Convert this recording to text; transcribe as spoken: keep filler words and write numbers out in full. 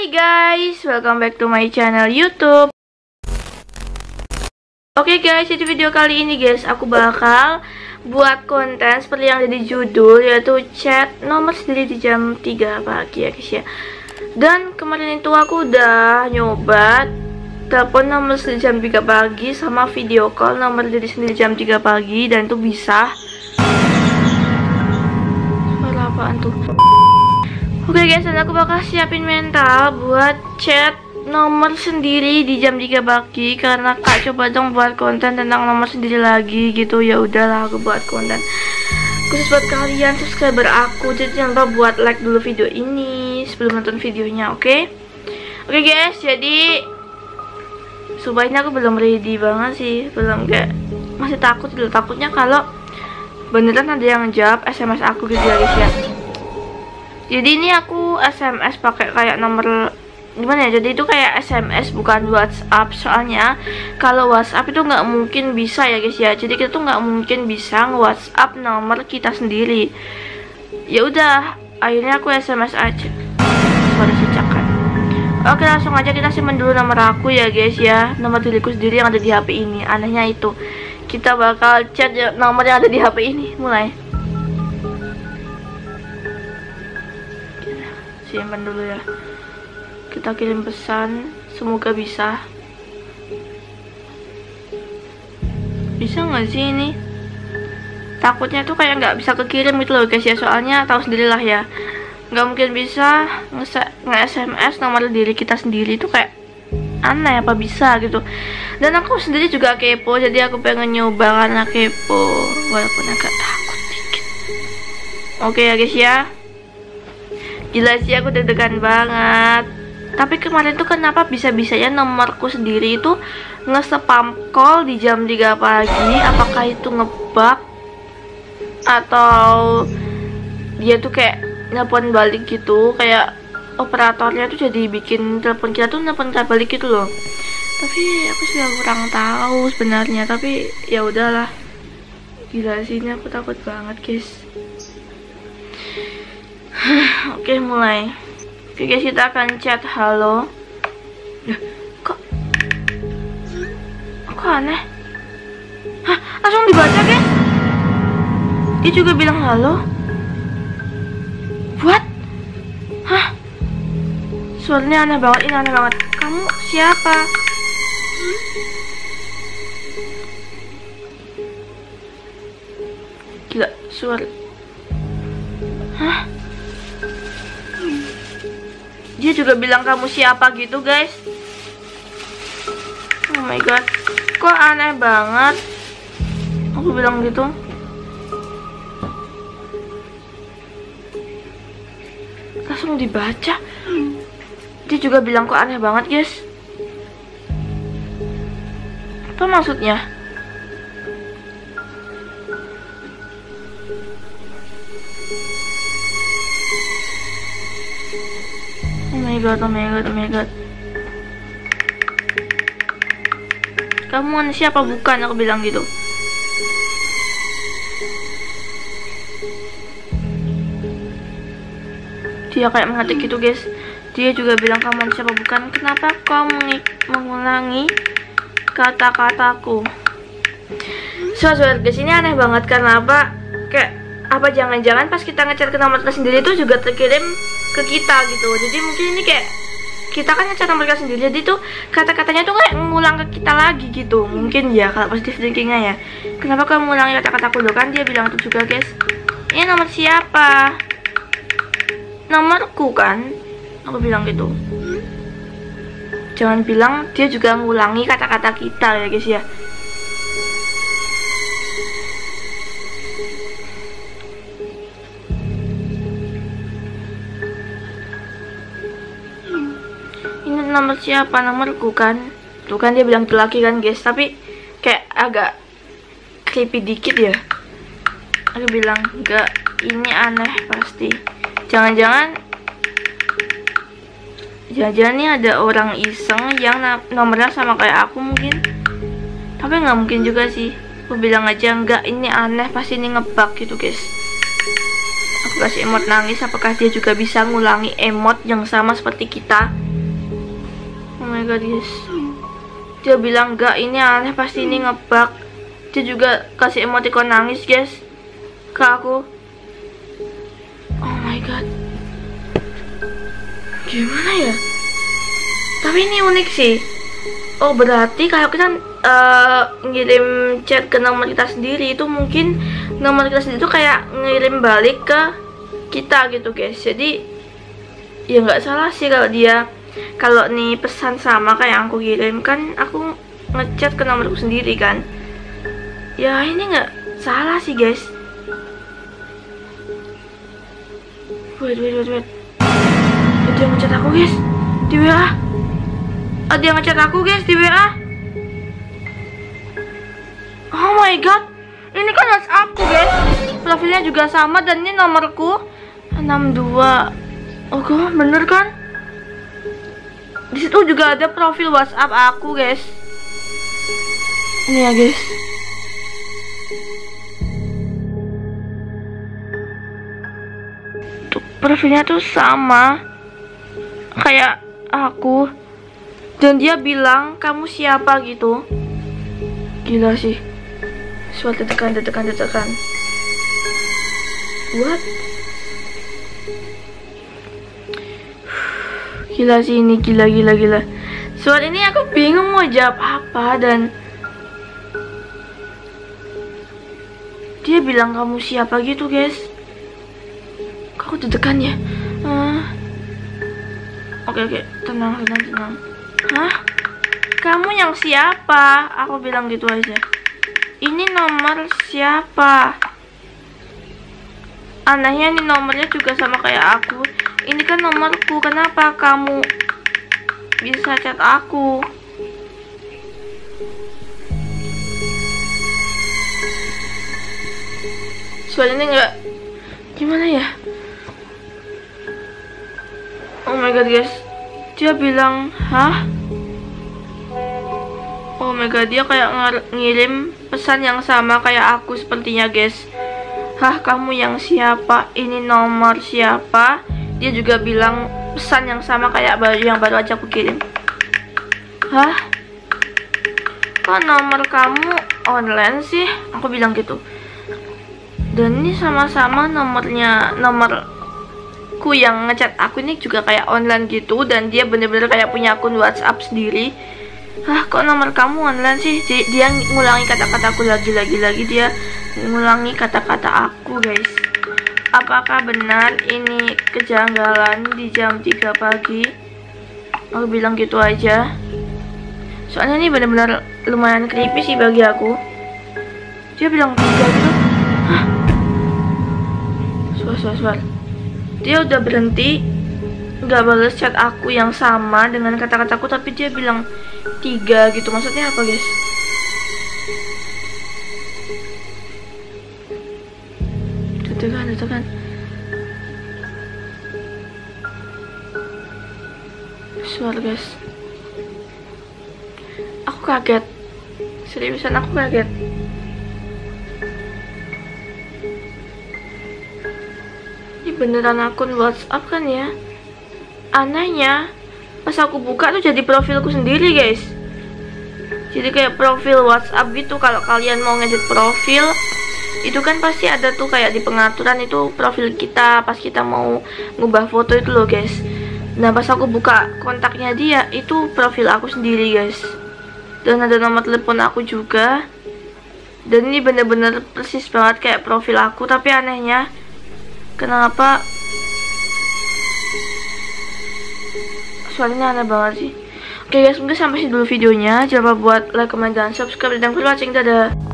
Hai guys, welcome back to my channel YouTube. Oke okay guys, jadi video kali ini guys, aku bakal buat konten seperti yang ada di judul, yaitu chat nomor sendiri di jam tiga pagi ya guys ya. Dan kemarin itu aku udah nyoba telepon nomor sendiri jam tiga pagi sama video call nomor diri sendiri jam tiga pagi, dan itu bisa. Suara apaan tuh? Oke okay guys, dan aku bakal siapin mental buat chat nomor sendiri di jam tiga pagi, karena Kak coba dong buat konten tentang nomor sendiri lagi gitu. Ya udahlah, aku buat konten khusus buat kalian subscriber aku. Jadi jangan lupa buat like dulu video ini sebelum nonton videonya, oke? Okay? Oke okay guys, jadi sumpahnya aku belum ready banget sih, belum, kayak masih takut dulu, takutnya kalau beneran ada yang jawab S M S aku gitu ya guys ya. Jadi ini aku S M S pakai kayak nomor gimana ya, jadi itu kayak S M S bukan WhatsApp, soalnya kalau WhatsApp itu nggak mungkin bisa ya guys ya. Jadi kita tuh nggak mungkin bisa nge-WhatsApp nomor kita sendiri. Ya udah, akhirnya aku S M S aja. Suara cicakan. Oke, langsung aja kita simpan dulu nomor aku ya guys ya, nomor diriku sendiri yang ada di H P ini. Anehnya itu kita bakal chat nomor yang ada di H P ini. Mulai. Simpan dulu ya, kita kirim pesan, semoga bisa. Bisa nggak sih ini? Takutnya tuh kayak nggak bisa kekirim gitu loh guys ya, soalnya tahu sendirilah ya, nggak mungkin bisa nge-S M S nomor diri kita sendiri. Itu kayak aneh, apa bisa gitu. Dan aku sendiri juga kepo, jadi aku pengen nyoba karena kepo, walaupun agak takut dikit. Oke ya guys ya, gila sih, aku deg-degan banget. Tapi kemarin tuh kenapa bisa-bisanya nomorku sendiri itu nge-spam call di jam tiga pagi? Apakah itu ngebug atau dia tuh kayak nelpon balik gitu, kayak operatornya tuh jadi bikin telepon kita tuh nelpon balik gitu loh. Tapi aku juga kurang tahu sebenarnya, tapi ya udahlah. Gila sih, ini aku takut banget guys. Oke, mulai. Oke guys, kita akan chat halo. Duh, kok kok aneh? Hah, langsung dibaca guys. Dia juga bilang halo. What? Hah? Suaranya aneh banget, ini aneh banget. Kamu siapa? Gila, suara. Hah? Dia juga bilang kamu siapa gitu guys. Oh my god, kok aneh banget. Aku bilang gitu. Langsung dibaca. Dia juga bilang kok aneh banget guys. Apa maksudnya? Oh my god, oh my god, oh my god. Kamu siapa bukan? Aku bilang gitu. Dia kayak mengetik gitu guys. Dia juga bilang kamu siapa bukan. Kenapa kau mengulangi kata-kataku? Soal-soal guys, ini aneh banget. Karena apa? Kayak apa jangan-jangan pas kita ngechat ke nomor kita sendiri itu juga terkirim ke kita gitu. Jadi mungkin ini kayak kita kan ngechat nomor kita sendiri, jadi tuh kata-katanya tuh kayak ngulang ke kita lagi gitu. Mungkin ya kalau positif thinkingnya ya. Kenapa kamu ngulangi kata-kataku loh, kan dia bilang itu juga guys. Ini nomor siapa? Nomorku kan? Aku bilang gitu. Jangan bilang dia juga ngulangi kata-kata kita ya guys ya. Nomor siapa? Nomorku kan? Tuh kan dia bilang itu lagi kan guys, tapi kayak agak creepy dikit ya. Aku bilang enggak, ini aneh pasti. Jangan-jangan Jangan-jangan ini ada orang iseng yang nomornya sama kayak aku mungkin. Tapi nggak mungkin juga sih. Aku bilang aja enggak, ini aneh, pasti ini ngebug gitu guys. Aku kasih emot nangis, apakah dia juga bisa ngulangi emot yang sama seperti kita? Oh my god guys, dia bilang gak, ini aneh, pasti ini ngebug. Dia juga kasih emoticon nangis guys ke aku. Oh my god, gimana ya? Tapi ini unik sih. Oh berarti kalau kita uh, ngirim chat ke nomor kita sendiri, itu mungkin nomor kita sendiri itu kayak ngirim balik ke kita gitu guys. Jadi ya nggak salah sih kalau dia, kalau nih pesan sama kayak yang aku kirim, kan aku ngechat ke nomorku sendiri kan. Ya ini nggak salah sih guys. Wait wait wait wait, dia ngechat aku guys di W A. Oh, dia ngechat aku guys di W A. Oh my god, ini kan WhatsAppku guys, profilnya juga sama dan ini nomorku enam dua. Oh kok bener kan? Di situ juga ada profil WhatsApp aku guys. Ini ya guys. Tuh, profilnya tuh sama kayak aku. Dan dia bilang, kamu siapa gitu. Gila sih. Suatu tekan, tekan, tekan. What? Gila sih ini, gila, gila, gila. Soal ini aku bingung mau jawab apa. Dan dia bilang kamu siapa gitu guys. Kok deg-degan ya? Uh, Oke, oke, tenang, tenang, tenang. Hah? Kamu yang siapa? Aku bilang gitu aja. Ini nomor siapa? Anehnya ini nomornya juga sama kayak aku. Ini kan nomorku. Kenapa kamu bisa chat aku? Soalnya ini enggak, gimana ya? Oh my god guys, dia bilang, hah? Oh my god, dia kayak ngirim pesan yang sama kayak aku sepertinya guys. Hah, kamu yang siapa? Ini nomor siapa? Dia juga bilang pesan yang sama kayak baru yang baru aja aku kirim. Hah? Kok nomor kamu online sih? Aku bilang gitu. Dan ini sama-sama nomornya, nomorku yang ngechat aku ini juga kayak online gitu. Dan dia bener-bener kayak punya akun WhatsApp sendiri. Hah, kok nomor kamu online sih? Dia ngulangi kata-kataku lagi-lagi-lagi. Dia ngulangi kata-kata aku guys. Apakah benar ini kejanggalan di jam tiga pagi? Aku bilang gitu aja. Soalnya ini benar-benar lumayan creepy sih bagi aku. Dia bilang tiga gitu. Hah? Suar, suar, suar. Dia udah berhenti, nggak balas chat aku yang sama dengan kata-kataku, tapi dia bilang tiga gitu. Maksudnya apa guys? Itu kan, itu kan. Suara guys. Aku kaget. Seriusan aku kaget. Ini beneran akun WhatsApp kan ya? Anehnya, pas aku buka tuh jadi profilku sendiri guys. Jadi kayak profil WhatsApp gitu. Kalau kalian mau ngedit profil, itu kan pasti ada tuh kayak di pengaturan itu profil kita pas kita mau ngubah foto itu loh guys. Nah pas aku buka kontaknya dia, itu profil aku sendiri guys. Dan ada nomor telepon aku juga. Dan ini bener-bener persis banget kayak profil aku. Tapi anehnya, kenapa suaranya aneh banget sih. Oke guys, mungkin sampai sini dulu videonya. Jangan lupa buat like, comment, dan subscribe. Dan for watching, dadah.